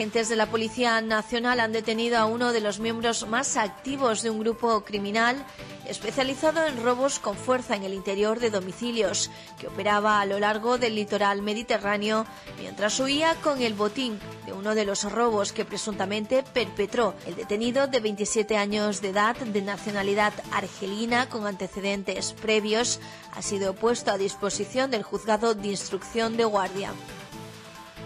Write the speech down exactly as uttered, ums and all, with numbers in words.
agentes de la Policía Nacional han detenido a uno de los miembros más activos de un grupo criminal especializado en robos con fuerza en el interior de domicilios, que operaba a lo largo del litoral mediterráneo mientras huía con el botín de uno de los robos que presuntamente perpetró. El detenido, de veintisiete años de edad, de nacionalidad argelina con antecedentes previos, ha sido puesto a disposición del juzgado de instrucción de Guardia.